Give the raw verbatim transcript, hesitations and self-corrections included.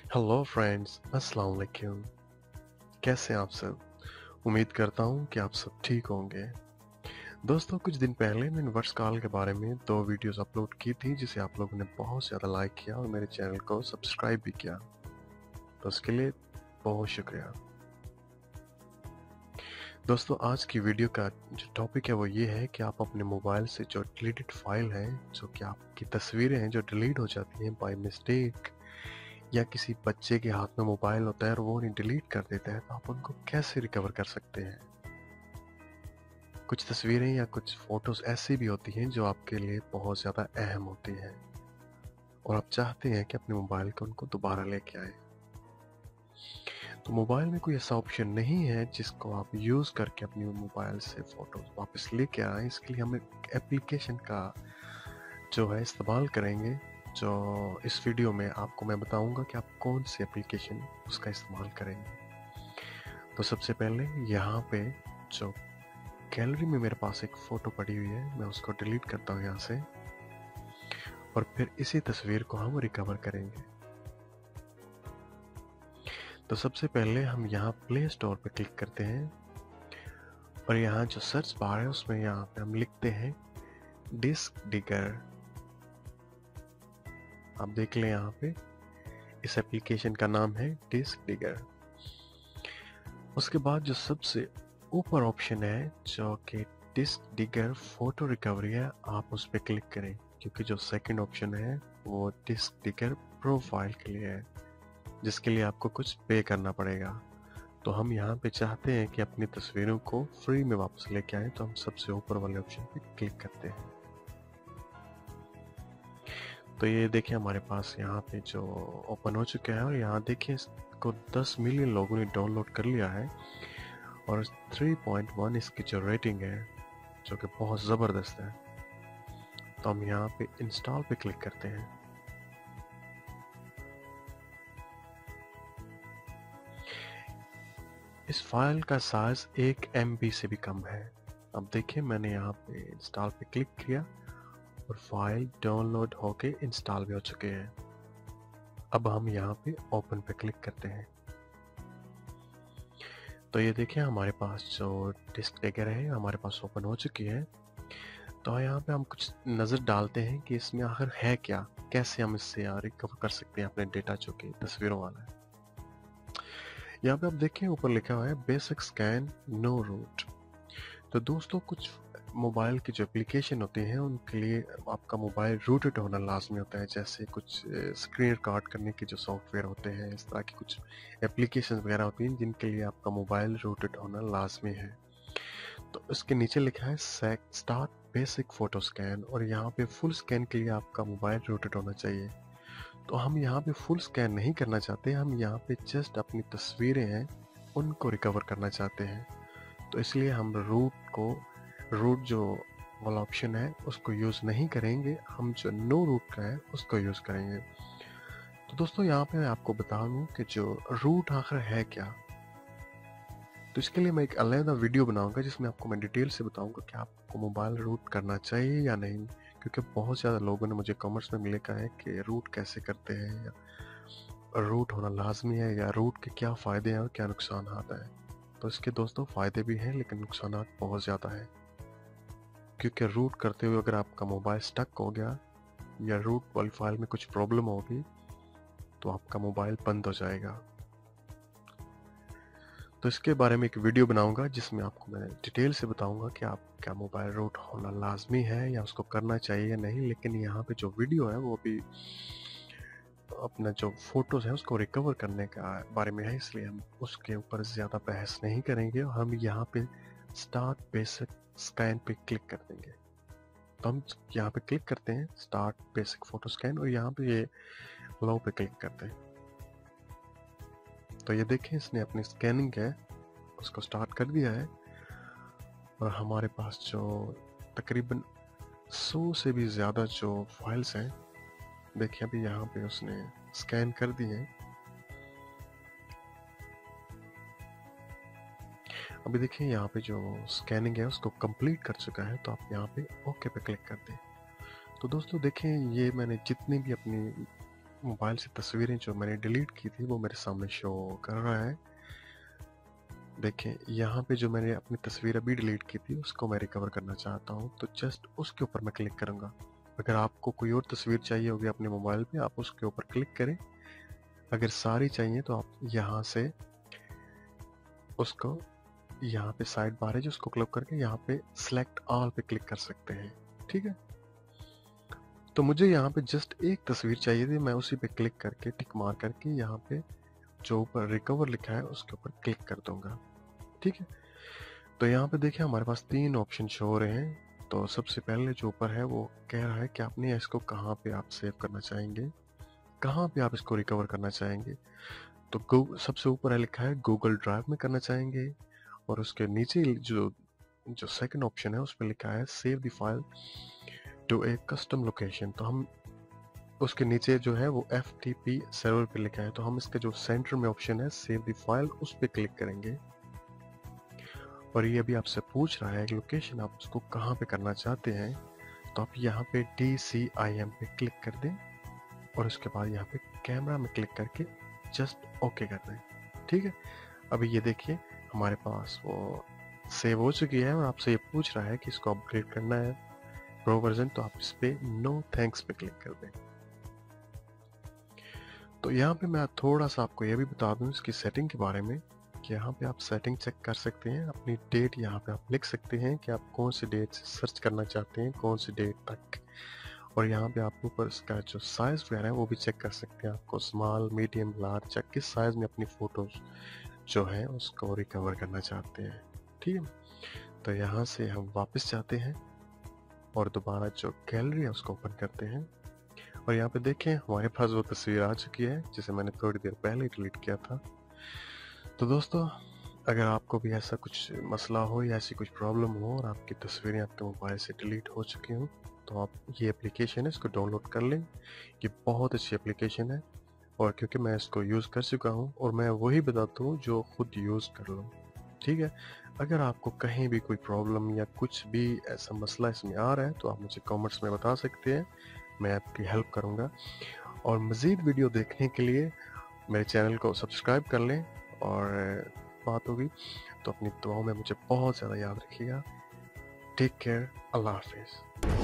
Hello friends, अस्सलाम वालेकुम। कैसे हैं आप सब? उम्मीद करता हूँ कि आप सब ठीक होंगे। दोस्तों, कुछ दिन पहले मैंने वर्ष काल के बारे में दो वीडियोस अपलोड की थी जिसे आप लोगों ने बहुत ज़्यादा लाइक किया और मेरे चैनल को सब्सक्राइब भी किया। तो उसके लिए बहुत शुक्रिया। दोस्तों, आज की वीडियो का जो टॉपिक है वो ये है कि आप अपने मोबाइल से जो डिलीटेड फाइल है, जो कि आपकी तस्वीरें हैं जो डिलीट हो जाती हैं बाय मिस्टेक, या किसी बच्चे के हाथ में मोबाइल होता है और वो उन्हें डिलीट कर देता है, तो आप उनको कैसे रिकवर कर सकते हैं। कुछ तस्वीरें या कुछ फोटोज ऐसी भी होती हैं जो आपके लिए बहुत ज़्यादा अहम होती हैं और आप चाहते हैं कि अपने मोबाइल को उनको दोबारा लेके आए। तो मोबाइल में कोई ऐसा ऑप्शन नहीं है जिसको आप यूज़ करके अपनी मोबाइल से फ़ोटोज़ वापस लेके आएँ। इसके लिए हम एक एप्लीकेशन का जो है इस्तेमाल करेंगे, जो इस वीडियो में आपको मैं बताऊंगा कि आप कौन सी एप्लीकेशन उसका इस्तेमाल करेंगे। तो सबसे पहले यहाँ पे जो गैलरी में मेरे पास एक फ़ोटो पड़ी हुई है, मैं उसको डिलीट करता हूँ यहाँ से और फिर इसी तस्वीर को हम रिकवर करेंगे। तो सबसे पहले हम यहाँ प्ले स्टोर पे क्लिक करते हैं और यहाँ जो सर्च बार है उसमें यहाँ पे हम लिखते हैं डिस्क डिगर। आप देख लें, यहाँ पे इस एप्लीकेशन का नाम है डिस्क डिगर। उसके बाद जो सबसे ऊपर ऑप्शन है जो कि डिस्क डिगर फोटो रिकवरी है, आप उस पर क्लिक करें, क्योंकि जो सेकंड ऑप्शन है वो डिस्क डिगर प्रोफाइल के लिए है, जिसके लिए आपको कुछ पे करना पड़ेगा। तो हम यहाँ पे चाहते हैं कि अपनी तस्वीरों को फ्री में वापस लेके आए, तो हम सबसे ऊपर वाले ऑप्शन पे क्लिक करते हैं। तो ये देखिए हमारे पास यहाँ पे जो ओपन हो चुका है और यहाँ देखिए इसको दस मिलियन लोगों ने डाउनलोड कर लिया है और थ्री पॉइंट वन इसकी जो रेटिंग है जो कि बहुत ज़बरदस्त है। तो हम यहाँ पे इंस्टॉल पे क्लिक करते हैं। इस फाइल का साइज एक एम बी से भी कम है। अब देखिए मैंने यहाँ पे इंस्टॉल पे क्लिक किया और फाइल डाउनलोड होके इंस्टॉल भी हो चुके हैं। अब हम यहाँ पे ओपन पे क्लिक करते हैं। तो ये देखिए हमारे पास जो डिस्क डिगर है हमारे पास ओपन हो चुकी है। तो यहाँ पे हम कुछ नज़र डालते हैं कि इसमें आखिर है क्या, कैसे हम इससे रिकवर कर सकते हैं अपने डेटा जो कि तस्वीरों वाला है। यहाँ पे आप देखें ऊपर लिखा हुआ है बेसिक स्कैन नो रूट। तो दोस्तों, कुछ मोबाइल की जो एप्लीकेशन होते हैं उनके लिए आपका मोबाइल रूटेड होना लाजमी होता है, जैसे कुछ स्क्रीन रिकॉर्ड करने के जो सॉफ्टवेयर होते हैं, इस तरह की कुछ एप्लीकेशन वगैरह होती हैं जिनके लिए आपका मोबाइल रूटेड होना लाजमी है। तो इसके नीचे लिखा है स्टार्ट बेसिक फोटो स्कैन और यहाँ पे फुल स्कैन के लिए आपका मोबाइल रूटेड होना चाहिए। तो हम यहाँ पे फुल स्कैन नहीं करना चाहते, हम यहाँ पे जस्ट अपनी तस्वीरें हैं उनको रिकवर करना चाहते हैं। तो इसलिए हम रूट को रूट जो वाला ऑप्शन है उसको यूज़ नहीं करेंगे, हम जो नो रूट का है उसको यूज़ करेंगे। तो दोस्तों, यहाँ पे मैं आपको बता दूँ कि जो रूट आखिर है क्या। तो इसके लिए मैं एक अलग वीडियो बनाऊंगा जिसमें आपको मैं डिटेल से बताऊंगा कि आपको मोबाइल रूट करना चाहिए या नहीं, क्योंकि बहुत ज़्यादा लोगों ने मुझे कमेंट्स में लिखा है कि रूट कैसे करते हैं, या रूट होना लाजमी है, या रूट के क्या फ़ायदे हैं और क्या नुकसान आता है। तो इसके दोस्तों फ़ायदे भी हैं लेकिन नुकसान बहुत ज़्यादा है, क्योंकि रूट करते हुए अगर आपका मोबाइल स्टक हो गया या रूट वाली फाइल में कुछ प्रॉब्लम होगी तो आपका मोबाइल बंद हो जाएगा। तो इसके बारे में एक वीडियो बनाऊंगा जिसमें आपको मैं डिटेल से बताऊंगा कि आप क्या मोबाइल रूट होना लाजमी है या उसको करना चाहिए या नहीं। लेकिन यहाँ पे जो वीडियो है वो भी अपना जो फोटोज है उसको रिकवर करने का बारे में है, इसलिए हम उसके ऊपर ज़्यादा बहस नहीं करेंगे। हम यहाँ पे स्टार्ट बेसिक स्कैन पे क्लिक कर देंगे। तो हम यहाँ पे क्लिक करते हैं स्टार्ट बेसिक फोटो स्कैन और यहाँ पे ये लो पे क्लिक करते हैं। तो ये देखें इसने अपनी स्कैनिंग है उसको स्टार्ट कर दिया है और हमारे पास जो तकरीबन सौ से भी ज़्यादा जो फाइल्स हैं, देखिए अभी यहाँ पे उसने स्कैन कर दी है। अभी देखिए यहाँ पे जो स्कैनिंग है उसको कंप्लीट कर चुका है, तो आप यहाँ पे ओके पे क्लिक कर दें। तो दोस्तों देखें, ये मैंने जितनी भी अपनी मोबाइल से तस्वीरें जो मैंने डिलीट की थी वो मेरे सामने शो कर रहा है। देखें यहाँ पे जो मैंने अपनी तस्वीर अभी डिलीट की थी उसको मैं रिकवर करना चाहता हूँ, तो जस्ट उसके ऊपर मैं क्लिक करूँगा। अगर आपको कोई और तस्वीर चाहिए होगी अपने मोबाइल पे, आप उसके ऊपर क्लिक करें। अगर सारी चाहिए तो आप यहाँ से उसको, यहाँ पे साइड बार है जो उसको क्लिक करके यहाँ पे सिलेक्ट ऑल पे क्लिक कर सकते हैं। ठीक है, तो मुझे यहाँ पे जस्ट एक तस्वीर चाहिए थी, मैं उसी पे क्लिक करके टिक मार करके यहाँ पे जो ऊपर रिकवर लिखा है उसके ऊपर क्लिक कर दूंगा। ठीक है, तो यहाँ पे देखिए हमारे पास तीन ऑप्शन शो हो रहे हैं। तो सबसे पहले जो ऊपर है वो कह रहा है कि आपने इसको कहाँ पे आप सेव करना चाहेंगे, कहाँ पे आप इसको रिकवर करना चाहेंगे। तो गू सबसे ऊपर है लिखा है गूगल ड्राइव में करना चाहेंगे, और उसके नीचे जो जो सेकंड ऑप्शन है उसमें लिखा है save the file to a custom location. तो हम उसके नीचे जो है वो एफ टी पी सर्वर पे लिखा है, तो हम इसके जो सेंटर में ऑप्शन है सेव द फाइल उस पर क्लिक करेंगे। और ये अभी आपसे पूछ रहा है कि लोकेशन आप उसको कहाँ पे करना चाहते हैं, तो आप यहाँ पे डी सी आई एम पे क्लिक कर दें और उसके बाद यहाँ पे कैमरा में क्लिक करके जस्ट ओके कर दें। ठीक है, अभी ये देखिए हमारे पास वो सेव हो चुकी है और आपसे ये पूछ रहा है कि इसको अपग्रेड करना है प्रो वर्जन, तो आप इस पे नो थैंक्स पे क्लिक कर दें। तो यहाँ पे मैं थोड़ा सा आपको ये भी बता दूं इसकी सेटिंग के बारे में कि यहाँ पे आप सेटिंग चेक कर सकते हैं। अपनी डेट यहाँ पे आप लिख सकते हैं कि आप कौन सी डेट से सर्च करना चाहते हैं, कौन सी डेट तक। और यहाँ पे आप ऊपर इसका जो साइज वगैरह है वो भी चेक कर सकते हैं, आपको स्मॉल मीडियम लार्ज या किस साइज में अपनी फोटोज जो है उसको रिकवर करना चाहते हैं। ठीक है, तो यहाँ से हम वापस जाते हैं और दोबारा जो गैलरी है उसको ओपन करते हैं। और यहाँ पे देखें हमारे पास वो तस्वीर आ चुकी है जिसे मैंने थोड़ी देर पहले डिलीट किया था। तो दोस्तों, अगर आपको भी ऐसा कुछ मसला हो या ऐसी कुछ प्रॉब्लम हो और आपकी तस्वीरें आपके मोबाइल से डिलीट हो चुकी हों, तो आप ये एप्लीकेशन है इसको डाउनलोड कर लें। ये बहुत अच्छी एप्लीकेशन है, और क्योंकि मैं इसको यूज़ कर चुका हूँ और मैं वही बताता हूँ जो खुद यूज़ कर लूँ। ठीक है, अगर आपको कहीं भी कोई प्रॉब्लम या कुछ भी ऐसा मसला इसमें आ रहा है तो आप मुझे कमेंट्स में बता सकते हैं, मैं आपकी हेल्प करूँगा। और मज़ीद वीडियो देखने के लिए मेरे चैनल को सब्सक्राइब कर लें, और बात होगी तो अपनी दुआओं में मुझे बहुत ज़्यादा याद रखिएगा। टेक केयर, अल्लाह हाफिज़।